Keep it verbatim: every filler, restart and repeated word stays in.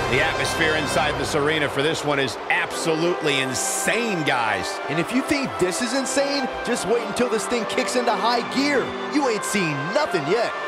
The atmosphere inside this arena for this one is absolutely insane, guys. And if you think this is insane, just wait until this thing kicks into high gear. You ain't seen nothing yet.